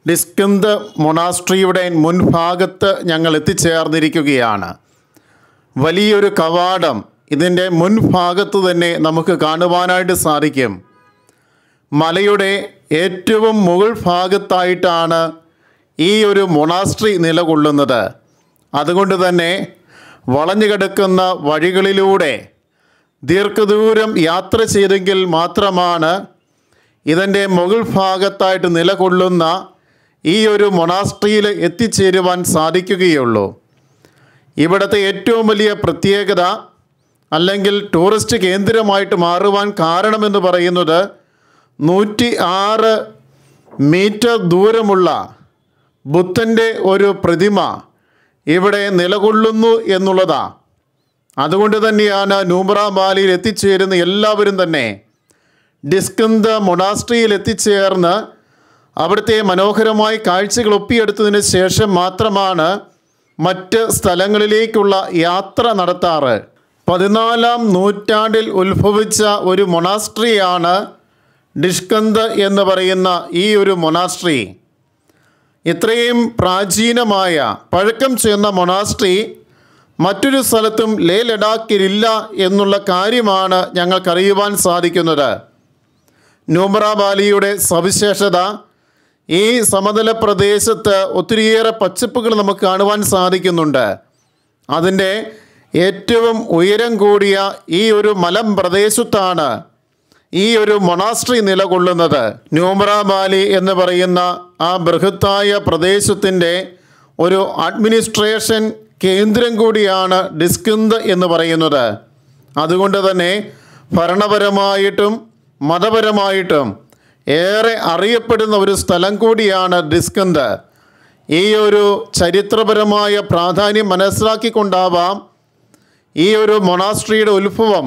ഡിസ്കന്ത് മൊണാസ്ട്രിയുടെ മുൻഭാഗത്ത് ഞങ്ങൾ എത്തിച്ചേർന്നിരിക്കുകയാണ്. വലിയൊരു കവാടം ഇതിൻ്റെ മുൻഭാഗത്ത് തന്നെ നമുക്ക് കാണുവാനായിട്ട് സാധിക്കും. മലയുടെ ഏറ്റവും മുകൾ ഭാഗത്തായിട്ടാണ് ഈ ഒരു മൊണാസ്ട്രി നിലകൊള്ളുന്നത്. അതുകൊണ്ട് തന്നെ വളഞ്ഞു കിടക്കുന്ന വഴികളിലൂടെ ദീർഘദൂരം യാത്ര ചെയ്തെങ്കിൽ മാത്രമാണ് ഇതിൻ്റെ മുകൾ ഭാഗത്തായിട്ട് നിലകൊള്ളുന്ന ഈ ഒരു മൊണാസ്ട്രിയിൽ എത്തിച്ചേരുവാൻ സാധിക്കുകയുള്ളൂ. ഇവിടുത്തെ ഏറ്റവും വലിയ പ്രത്യേകത അല്ലെങ്കിൽ ടൂറിസ്റ്റ് കേന്ദ്രമായിട്ട് മാറുവാൻ കാരണമെന്ന് പറയുന്നത് 106 മീറ്റർ ദൂരമുള്ള ബുദ്ധൻ്റെ ഒരു പ്രതിമ ഇവിടെ നിലകൊള്ളുന്നു എന്നുള്ളതാണ്. അതുകൊണ്ട് തന്നെയാണ് നൂബ്ര വാലിയിൽ എത്തിച്ചേരുന്ന എല്ലാവരും തന്നെ ഡിസ്കന്ത് മൊണാസ്ട്രിയിൽ എത്തിച്ചേർന്ന് അവിടുത്തെ മനോഹരമായ കാഴ്ചകൾ ഒപ്പിയെടുത്തതിന് ശേഷം മാത്രമാണ് മറ്റ് സ്ഥലങ്ങളിലേക്കുള്ള യാത്ര നടത്താറ്. 14-ാം നൂറ്റാണ്ടിൽ ഉത്ഭവിച്ച ഒരു മൊണാസ്ട്രിയാണ് ഡിസ്കന്ത് എന്ന് പറയുന്ന ഈ ഒരു മൊണാസ്ട്രി. ഇത്രയും പ്രാചീനമായ പഴക്കം ചെന്ന മൊണാസ്ട്രി മറ്റൊരു സ്ഥലത്തും ലേ ലഡാക്കിലില്ല എന്നുള്ള കാര്യമാണ് ഞങ്ങൾക്കറിയുവാൻ സാധിക്കുന്നത്. നൂബ്ര വാലിയുടെ സവിശേഷത ഈ സമതല പ്രദേശത്ത് ഒത്തിരിയേറെ പച്ചപ്പുകൾ നമുക്ക് കാണുവാൻ സാധിക്കുന്നുണ്ട്. അതിൻ്റെ ഏറ്റവും ഉയരം കൂടിയ ഈ ഒരു മലമ്പ്രദേശത്താണ് ഈ ഒരു മൊണാസ്ട്രി നിലകൊള്ളുന്നത്. നൂബ്ര വാലി എന്ന് പറയുന്ന ആ ബൃഹത്തായ പ്രദേശത്തിൻ്റെ ഒരു അഡ്മിനിസ്ട്രേഷൻ കേന്ദ്രം കൂടിയാണ് ഡിസ്കന്ത് എന്ന് പറയുന്നത്. അതുകൊണ്ട് തന്നെ ഭരണപരമായിട്ടും മതപരമായിട്ടും ഏറെ അറിയപ്പെടുന്ന ഒരു സ്ഥലം കൂടിയാണ് ഡിസ്കന്ത്. ഈ ഒരു ചരിത്രപരമായ പ്രാധാന്യം മനസ്സിലാക്കിക്കൊണ്ടാവാം ഈ ഒരു മൊണാസ്ട്രിയുടെ ഉത്ഭവം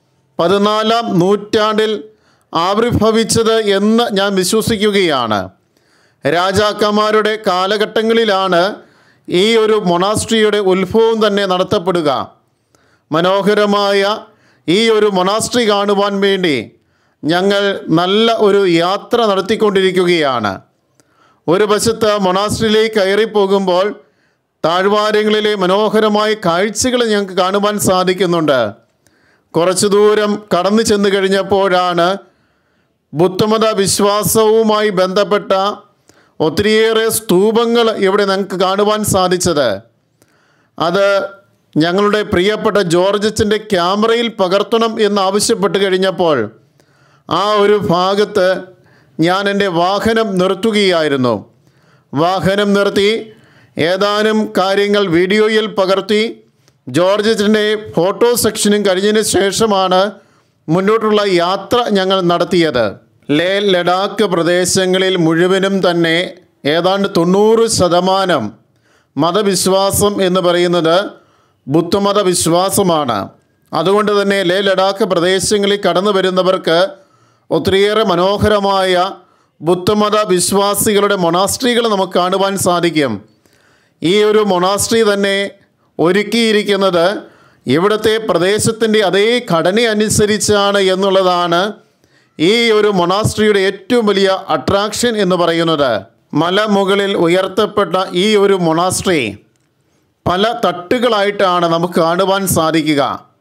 14-ാം നൂറ്റാണ്ടിൽ ആവിർഭവിച്ചത് എന്ന് ഞാൻ വിശ്വസിക്കുകയാണ്. രാജാക്കന്മാരുടെ കാലഘട്ടങ്ങളിലാണ് ഈ ഒരു മൊണാസ്ട്രിയുടെ ഉത്ഭവം തന്നെ നടത്തപ്പെടുക. മനോഹരമായ ഈ ഒരു മൊണാസ്ട്രി കാണുവാൻ വേണ്ടി ഞങ്ങൾ നല്ല ഒരു യാത്ര നടത്തിക്കൊണ്ടിരിക്കുകയാണ്. ഒരു വശത്ത് മൊണാസ്ട്രിയിലേക്ക് കയറിപ്പോകുമ്പോൾ താഴ്വാരങ്ങളിലെ മനോഹരമായ കാഴ്ചകൾ ഞങ്ങൾക്ക് കാണുവാൻ സാധിക്കുന്നുണ്ട്. കുറച്ചു ദൂരം കടന്നു ചെന്ന് കഴിഞ്ഞപ്പോഴാണ് ബുദ്ധമത വിശ്വാസവുമായി ബന്ധപ്പെട്ട ഒത്തിരിയേറെ സ്തൂപങ്ങൾ ഇവിടെ ഞങ്ങൾക്ക് കാണുവാൻ സാധിച്ചത്. അത് ഞങ്ങളുടെ പ്രിയപ്പെട്ട ജോർജ് അച്ഛൻ്റെ ക്യാമറയിൽ പകർത്തണം എന്നാവശ്യപ്പെട്ട് കഴിഞ്ഞപ്പോൾ ആ ഒരു ഭാഗത്ത് ഞാൻ എൻ്റെ വാഹനം നിർത്തുകയായിരുന്നു. വാഹനം നിർത്തി ഏതാനും കാര്യങ്ങൾ വീഡിയോയിൽ പകർത്തി ജോർജ് അച്ഛൻ്റെ ഫോട്ടോ സെക്ഷനും കഴിഞ്ഞതിന് ശേഷമാണ് മുന്നോട്ടുള്ള യാത്ര ഞങ്ങൾ നടത്തിയത്. ലേ ലഡാക്ക് പ്രദേശങ്ങളിൽ മുഴുവനും തന്നെ ഏതാണ്ട് 90% മതവിശ്വാസം എന്ന് പറയുന്നത് ബുദ്ധമത വിശ്വാസമാണ്. അതുകൊണ്ട് തന്നെ ലേ ലഡാക്ക് പ്രദേശങ്ങളിൽ കടന്നു വരുന്നവർക്ക് ഒത്തിരിയേറെ മനോഹരമായ ബുദ്ധമത വിശ്വാസികളുടെ മൊണാസ്ട്രികൾ നമുക്ക് കാണുവാൻ സാധിക്കും. ഈ ഒരു മൊണാസ്ട്രി തന്നെ ഒരുക്കിയിരിക്കുന്നത് ഇവിടുത്തെ പ്രദേശത്തിൻ്റെ അതേ ഘടന അനുസരിച്ചാണ് എന്നുള്ളതാണ് ഈ ഒരു മൊണാസ്ട്രിയുടെ ഏറ്റവും വലിയ അട്രാക്ഷൻ എന്ന് പറയുന്നത്. മലമുകളിൽ ഉയർത്തപ്പെട്ട ഈ ഒരു മൊണാസ്ട്രി പല തട്ടുകളായിട്ടാണ് നമുക്ക് കാണുവാൻ സാധിക്കുക.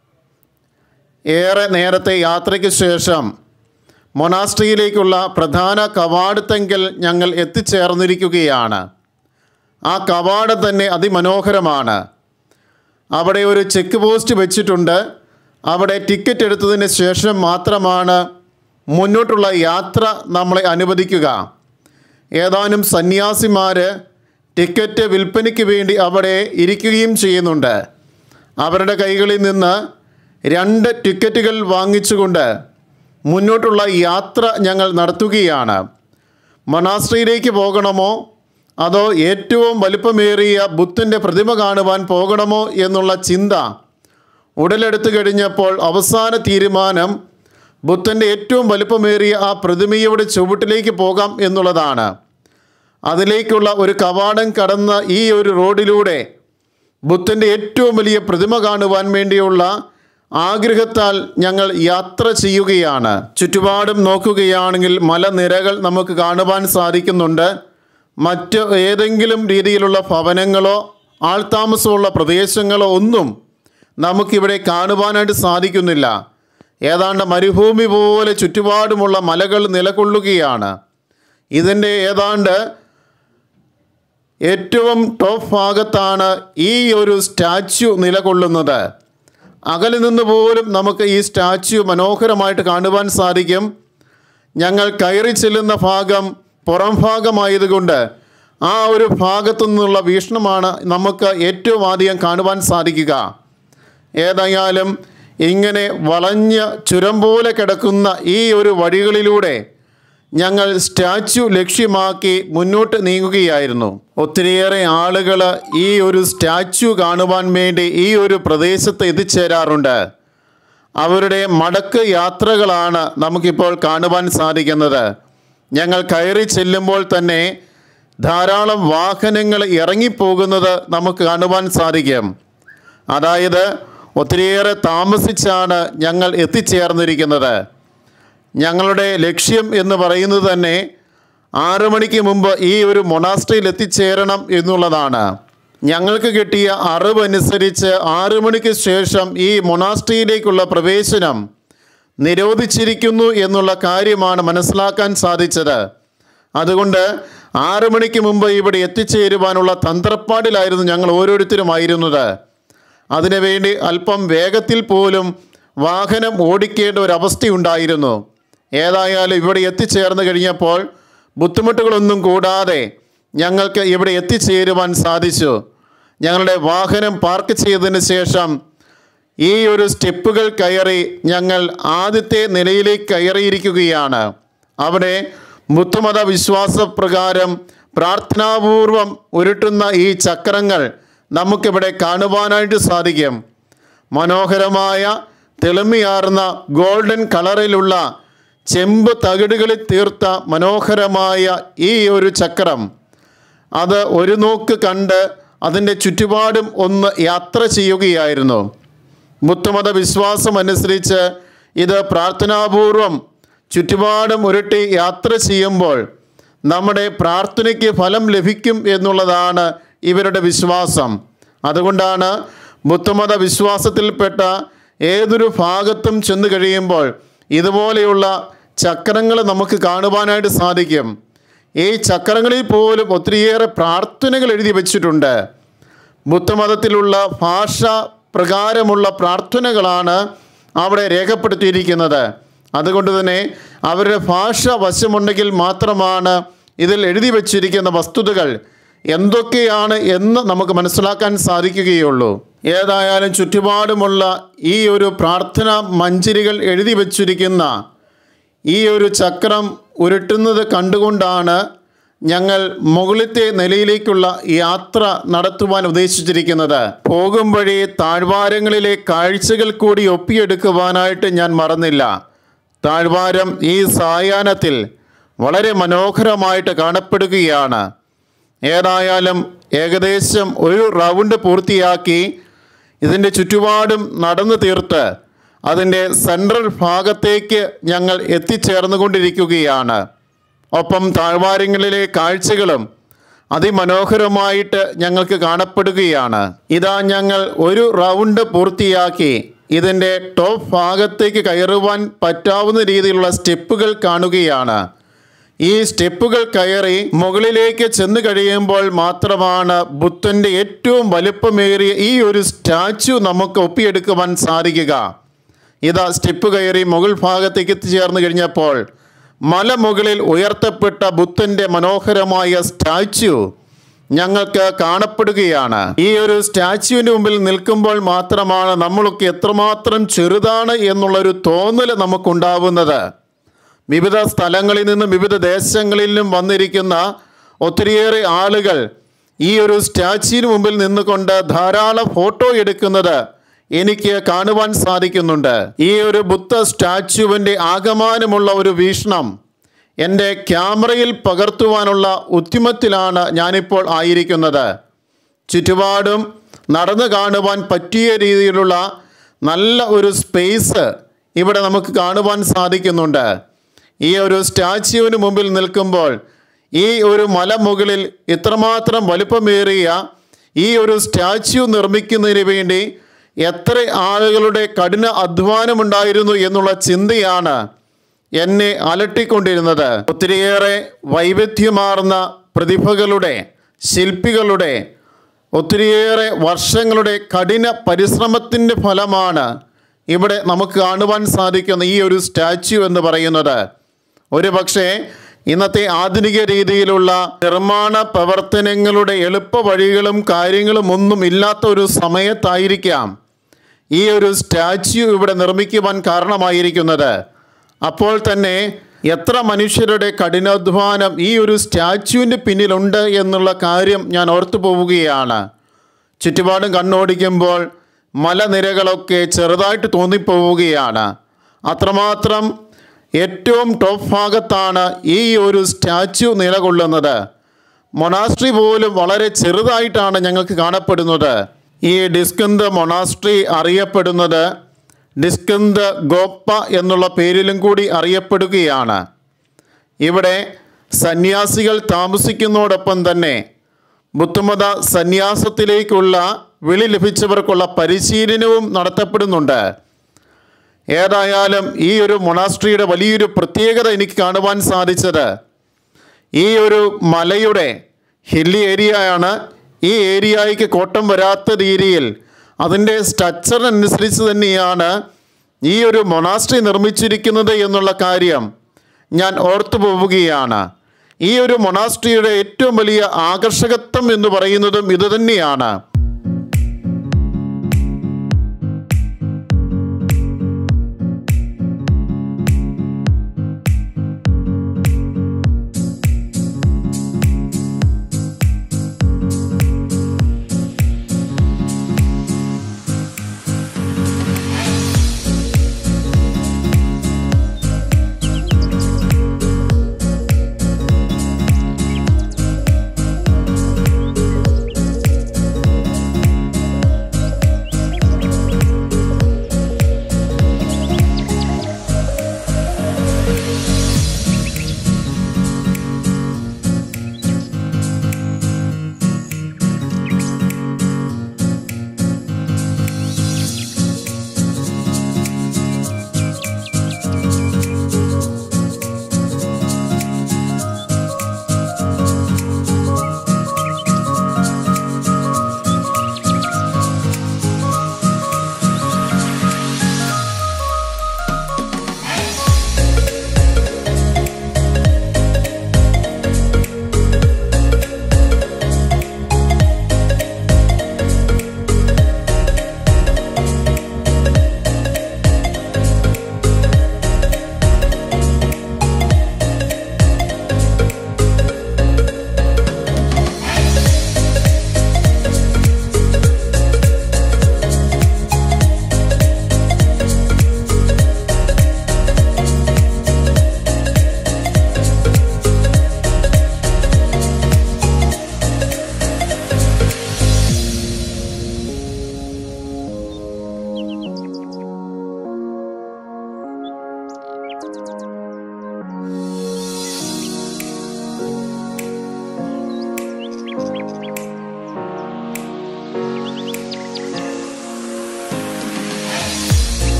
ഏറെ നേരത്തെ യാത്രയ്ക്ക് ശേഷം മൊണാസ്ട്രിയിലേക്കുള്ള പ്രധാന കവാടത്തെങ്കിൽ ഞങ്ങൾ എത്തിച്ചേർന്നിരിക്കുകയാണ്. ആ കവാടം തന്നെ അതിമനോഹരമാണ്. അവിടെ ഒരു ചെക്ക് പോസ്റ്റ് വെച്ചിട്ടുണ്ട്. അവിടെ ടിക്കറ്റ് എടുത്തതിന് ശേഷം മാത്രമാണ് മുന്നോട്ടുള്ള യാത്ര നമ്മളെ അനുവദിക്കുക. ഏതാനും സന്യാസിമാർ ടിക്കറ്റ് വിൽപ്പനയ്ക്ക് വേണ്ടി അവിടെ ഇരിക്കുകയും ചെയ്യുന്നുണ്ട്. അവരുടെ കൈകളിൽ നിന്ന് 2 ടിക്കറ്റുകൾ വാങ്ങിച്ചുകൊണ്ട് മുന്നോട്ടുള്ള യാത്ര ഞങ്ങൾ നടത്തുകയാണ്. മൊണാസ്ട്രിയിലേക്ക് പോകണമോ അതോ ഏറ്റവും വലിപ്പമേറിയ ബുദ്ധൻ്റെ പ്രതിമ കാണുവാൻ പോകണമോ എന്നുള്ള ചിന്ത ഉടലെടുത്തു കഴിഞ്ഞപ്പോൾ അവസാന തീരുമാനം ബുദ്ധൻ്റെ ഏറ്റവും വലിപ്പമേറിയ ആ പ്രതിമയുടെ ചുവട്ടിലേക്ക് പോകാം എന്നുള്ളതാണ്. അതിലേക്കുള്ള ഒരു കവാടം കടന്ന ഈ ഒരു റോഡിലൂടെ ബുദ്ധൻ്റെ ഏറ്റവും വലിയ പ്രതിമ കാണുവാൻ വേണ്ടിയുള്ള ആഗ്രഹത്താൽ ഞങ്ങൾ യാത്ര ചെയ്യുകയാണ്. ചുറ്റുപാടും നോക്കുകയാണെങ്കിൽ മലനിരകൾ നമുക്ക് കാണുവാൻ സാധിക്കുന്നുണ്ട്. മറ്റ് ഏതെങ്കിലും രീതിയിലുള്ള ഭവനങ്ങളോ ആൾതാമസമുള്ള പ്രദേശങ്ങളോ ഒന്നും നമുക്കിവിടെ കാണുവാനായിട്ട് സാധിക്കുന്നില്ല. ഏതാണ്ട് മരുഭൂമി പോലെ ചുറ്റുപാടുമുള്ള മലകൾ നിലകൊള്ളുകയാണ്. ഇതിൻ്റെ ഏതാണ്ട് ഏറ്റവും ടോപ്പ് ഭാഗത്താണ് ഈ ഒരു സ്റ്റാച്യു നിലകൊള്ളുന്നത്. അകലെ നിന്ന് പോലും നമുക്ക് ഈ സ്റ്റാച്യു മനോഹരമായിട്ട് കാണുവാൻ സാധിക്കും. ഞങ്ങൾ കയറി ചെല്ലുന്ന ഭാഗം പുറം ഭാഗമായതുകൊണ്ട് ആ ഒരു ഭാഗത്തു നിന്നുള്ള വീക്ഷണമാണ് നമുക്ക് ഏറ്റവും ആദ്യം കാണുവാൻ സാധിക്കുക. ഏതായാലും ഇങ്ങനെ വളഞ്ഞ ചുരം പോലെ കിടക്കുന്ന ഈ ഒരു വഴികളിലൂടെ ഞങ്ങൾ സ്റ്റാച്യു ലക്ഷ്യമാക്കി മുന്നോട്ട് നീങ്ങുകയായിരുന്നു. ഒത്തിരിയേറെ ആളുകൾ ഈ ഒരു സ്റ്റാച്യു കാണുവാൻ വേണ്ടി ഈ ഒരു പ്രദേശത്ത് എത്തിച്ചേരാറുണ്ട്. അവരുടെ മടക്ക് യാത്രകളാണ് നമുക്കിപ്പോൾ കാണുവാൻ സാധിക്കുന്നത്. ഞങ്ങൾ കയറി ചെല്ലുമ്പോൾ തന്നെ ധാരാളം വാഹനങ്ങൾ ഇറങ്ങിപ്പോകുന്നത് നമുക്ക് കാണുവാൻ സാധിക്കും. അതായത് ഒത്തിരിയേറെ താമസിച്ചാണ് ഞങ്ങൾ എത്തിച്ചേർന്നിരിക്കുന്നത്. ഞങ്ങളുടെ ലക്ഷ്യം എന്ന് പറയുന്നത് തന്നെ 6 മണിക്ക് മുമ്പ് ഈ ഒരു മൊണാസ്ട്രിയിൽ എത്തിച്ചേരണം എന്നുള്ളതാണ്. ഞങ്ങൾക്ക് കിട്ടിയ അറിവനുസരിച്ച് 6 മണിക്ക് ശേഷം ഈ മൊണാസ്ട്രിയിലേക്കുള്ള പ്രവേശനം നിരോധിച്ചിരിക്കുന്നു എന്നുള്ള കാര്യമാണ് മനസ്സിലാക്കാൻ സാധിച്ചത്. അതുകൊണ്ട് 6 മണിക്ക് മുമ്പ് ഇവിടെ എത്തിച്ചേരുവാനുള്ള തന്ത്രപ്പാടിലായിരുന്നു ഞങ്ങൾ ഓരോരുത്തരുമായിരുന്നത്. അതിനുവേണ്ടി അല്പം വേഗത്തിൽ പോലും വാഹനം ഓടിക്കേണ്ട ഒരവസ്ഥയുണ്ടായിരുന്നു. ഏതായാലും ഇവിടെ എത്തിച്ചേർന്ന് കഴിഞ്ഞപ്പോൾ ബുദ്ധിമുട്ടുകളൊന്നും കൂടാതെ ഞങ്ങൾക്ക് ഇവിടെ എത്തിച്ചേരുവാൻ സാധിച്ചു. ഞങ്ങളുടെ വാഹനം പാർക്ക് ചെയ്തതിന് ശേഷം ഈ ഒരു സ്റ്റെപ്പുകൾ കയറി ഞങ്ങൾ ആദ്യത്തെ നിലയിലേക്ക് കയറിയിരിക്കുകയാണ്. അവിടെ ബുദ്ധമത വിശ്വാസപ്രകാരം പ്രാർത്ഥനാപൂർവം ഉരുട്ടുന്ന ഈ ചക്രങ്ങൾ നമുക്കിവിടെ കാണുവാനായിട്ട് സാധിക്കും. മനോഹരമായ തെളിമയാർന്ന ഗോൾഡൻ കളറിലുള്ള ചെമ്പ് തകിടുകളിൽ തീർത്ത മനോഹരമായ ഈ ഒരു ചക്രം, അത് ഒരു നോക്ക് കണ്ട് അതിൻ്റെ ചുറ്റുപാടും ഒന്ന് യാത്ര ചെയ്യുകയായിരുന്നു. ബുദ്ധമത വിശ്വാസമനുസരിച്ച് ഇത് പ്രാർത്ഥനാപൂർവം ചുറ്റുപാടും ഉരുട്ടി യാത്ര ചെയ്യുമ്പോൾ നമ്മുടെ പ്രാർത്ഥനയ്ക്ക് ഫലം ലഭിക്കും എന്നുള്ളതാണ് ഇവരുടെ വിശ്വാസം. അതുകൊണ്ടാണ് ബുദ്ധമത വിശ്വാസത്തിൽപ്പെട്ട ഏതൊരു ഭാഗത്തും ചെന്ന് കഴിയുമ്പോൾ ഇതുപോലെയുള്ള ചക്രങ്ങൾ നമുക്ക് കാണുവാനായിട്ട് സാധിക്കും. ഈ ചക്രങ്ങളിൽ പോലും ഒത്തിരിയേറെ പ്രാർത്ഥനകൾ എഴുതി വച്ചിട്ടുണ്ട്. ബുദ്ധമതത്തിലുള്ള ഭാഷ പ്രകാരമുള്ള പ്രാർത്ഥനകളാണ് അവിടെ രേഖപ്പെടുത്തിയിരിക്കുന്നത്. അതുകൊണ്ട് തന്നെ അവരുടെ ഭാഷ വശമുണ്ടെങ്കിൽ മാത്രമാണ് ഇതിൽ എഴുതി വച്ചിരിക്കുന്ന വസ്തുതകൾ എന്തൊക്കെയാണ് എന്ന് നമുക്ക് മനസ്സിലാക്കാൻ സാധിക്കുകയുള്ളൂ. ഏതായാലും ചുറ്റുപാടുമുള്ള ഈ ഒരു പ്രാർത്ഥന മഞ്ചരികൾ എഴുതി വച്ചിരിക്കുന്ന ഈ ഒരു ചക്രം ഉരുട്ടുന്നത് കണ്ടുകൊണ്ടാണ് ഞങ്ങൾ മുകളിലത്തെ നിലയിലേക്കുള്ള യാത്ര നടത്തുവാൻ ഉദ്ദേശിച്ചിരിക്കുന്നത്. പോകും വഴി താഴ്വാരങ്ങളിലെ കാഴ്ചകൾ കൂടി ഒപ്പിയെടുക്കുവാനായിട്ട് ഞാൻ മറന്നില്ല. താഴ്വാരം ഈ സായാഹ്നത്തിൽ വളരെ മനോഹരമായിട്ട് കാണപ്പെടുകയാണ്. ഏതായാലും ഏകദേശം ഒരു റൗണ്ട് പൂർത്തിയാക്കി ഇതിൻ്റെ ചുറ്റുപാടും നടന്നു തീർത്ത് അതിൻ്റെ സെൻട്രൽ ഭാഗത്തേക്ക് ഞങ്ങൾ എത്തിച്ചേർന്നുകൊണ്ടിരിക്കുകയാണ്. ഒപ്പം താഴ്വാരങ്ങളിലെ കാഴ്ചകളും അതിമനോഹരമായിട്ട് ഞങ്ങൾക്ക് കാണപ്പെടുകയാണ്. ഇതാ ഞങ്ങൾ ഒരു റൗണ്ട് പൂർത്തിയാക്കി ഇതിൻ്റെ ടോപ്പ് ഭാഗത്തേക്ക് കയറുവാൻ പറ്റാവുന്ന രീതിയിലുള്ള സ്റ്റെപ്പുകൾ കാണുകയാണ്. ഈ സ്റ്റെപ്പുകൾ കയറി മുകളിലേക്ക് ചെന്ന് കഴിയുമ്പോൾ മാത്രമാണ് ബുദ്ധൻ്റെ ഏറ്റവും വലുപ്പമേറിയ ഈ ഒരു സ്റ്റാച്യു നമുക്ക് ഒപ്പിയെടുക്കുവാൻ സാധിക്കുക. ഇതാ സ്റ്റെപ്പ് കയറി മുകൾ ഭാഗത്തേക്ക് എത്തിച്ചേർന്ന് കഴിഞ്ഞപ്പോൾ മലമുകളിൽ ഉയർത്തപ്പെട്ട ബുദ്ധൻ്റെ മനോഹരമായ സ്റ്റാച്യു ഞങ്ങൾക്ക് കാണപ്പെടുകയാണ്. ഈ ഒരു സ്റ്റാച്യുവിൻ്റെ മുമ്പിൽ നിൽക്കുമ്പോൾ മാത്രമാണ് നമ്മളൊക്കെ എത്രമാത്രം ചെറുതാണ് എന്നുള്ളൊരു തോന്നൽ നമുക്കുണ്ടാവുന്നത്. വിവിധ സ്ഥലങ്ങളിൽ നിന്നും വിവിധ ദേശങ്ങളിൽ നിന്നും വന്നിരിക്കുന്ന ഒത്തിരിയേറെ ആളുകൾ ഈ ഒരു സ്റ്റാച്യുവിന് മുമ്പിൽ നിന്നുകൊണ്ട് ധാരാളം ഫോട്ടോ എടുക്കുന്നത് എനിക്ക് കാണുവാൻ സാധിക്കുന്നുണ്ട്. ഈ ഒരു ബുദ്ധ സ്റ്റാച്യുവിൻ്റെ ആകമാനമുള്ള ഒരു വീക്ഷണം എൻ്റെ ക്യാമറയിൽ പകർത്തുവാനുള്ള ഉദ്യമത്തിലാണ് ഞാനിപ്പോൾ ആയിരിക്കുന്നത്. ചുറ്റുപാടും നടന്നു കാണുവാൻ പറ്റിയ രീതിയിലുള്ള നല്ല ഒരു സ്പേസ് ഇവിടെ നമുക്ക് കാണുവാൻ സാധിക്കുന്നുണ്ട്. ഈ ഒരു സ്റ്റാച്യുവിന് മുമ്പിൽ നിൽക്കുമ്പോൾ ഈ ഒരു മലമുകളിൽ ഇത്രമാത്രം വലുപ്പമേറിയ ഈ ഒരു സ്റ്റാച്യു നിർമ്മിക്കുന്നതിന് വേണ്ടി എത്ര ആളുകളുടെ കഠിന അധ്വാനമുണ്ടായിരുന്നു എന്നുള്ള ചിന്തയാണ് എന്നെ അലട്ടിക്കൊണ്ടിരുന്നത്. ഒത്തിരിയേറെ വൈവിധ്യമാർന്ന പ്രതിഭകളുടെ, ശില്പികളുടെ ഒത്തിരിയേറെ വർഷങ്ങളുടെ കഠിന പരിശ്രമത്തിൻ്റെ ഫലമാണ് ഇവിടെ നമുക്ക് കാണുവാൻ സാധിക്കുന്ന ഈ ഒരു സ്റ്റാച്യു എന്ന് പറയുന്നത്. ഒരു പക്ഷേ ഇന്നത്തെ ആധുനിക രീതിയിലുള്ള നിർമ്മാണ പ്രവർത്തനങ്ങളുടെ എളുപ്പ വഴികളും കാര്യങ്ങളും ഒന്നും ഇല്ലാത്ത ഒരു സമയത്തായിരിക്കാം ഈ ഒരു സ്റ്റാച്യു ഇവിടെ നിർമ്മിക്കുവാൻ കാരണമായിരിക്കുന്നത്. അപ്പോൾ തന്നെ എത്ര മനുഷ്യരുടെ കഠിനാധ്വാനം ഈ ഒരു സ്റ്റാച്യുവിൻ്റെ പിന്നിലുണ്ട് എന്നുള്ള കാര്യം ഞാൻ ഓർത്തു പോവുകയാണ്. ചുറ്റുപാടും കണ്ണോടിക്കുമ്പോൾ മലനിരകളൊക്കെ ചെറുതായിട്ട് തോന്നിപ്പോവുകയാണ്. അത്രമാത്രം ഏറ്റവും ടോപ്പ് ഭാഗത്താണ് ഈ ഒരു സ്റ്റാച്യു നിലകൊള്ളുന്നത്. മൊണാസ്ട്രി പോലും വളരെ ചെറുതായിട്ടാണ് ഞങ്ങൾക്ക് കാണപ്പെടുന്നത്. ഈ ഡിസ്കന്ത് മൊണാസ്ട്രി അറിയപ്പെടുന്നത് ഡിസ്കന്ത് ഗോപ്പ എന്നുള്ള പേരിലും കൂടി അറിയപ്പെടുകയാണ്. ഇവിടെ സന്യാസികൾ താമസിക്കുന്നതോടൊപ്പം തന്നെ ബുദ്ധമത സന്യാസത്തിലേക്കുള്ള വിളി ലഭിച്ചവർക്കുള്ള പരിശീലനവും നടത്തപ്പെടുന്നുണ്ട്. ഏതായാലും ഈ ഒരു മൊണാസ്ട്രിയുടെ വലിയൊരു പ്രത്യേകത എനിക്ക് കാണുവാൻ സാധിച്ചത് ഈ ഒരു മലയുടെ ഹില്ലി ഏരിയയാണ്. ഈ ഏരിയയ്ക്ക് കോട്ടം വരാത്ത രീതിയിൽ അതിൻ്റെ സ്ട്രക്ചറിനനുസരിച്ച് തന്നെയാണ് ഈ ഒരു മൊണാസ്ട്രി നിർമ്മിച്ചിരിക്കുന്നത് എന്നുള്ള കാര്യം ഞാൻ ഓർത്തു പോവുകയാണ്. ഈ ഒരു മൊണാസ്ട്രിയുടെ ഏറ്റവും വലിയ ആകർഷകത്വം എന്ന് പറയുന്നതും ഇതുതന്നെയാണ്.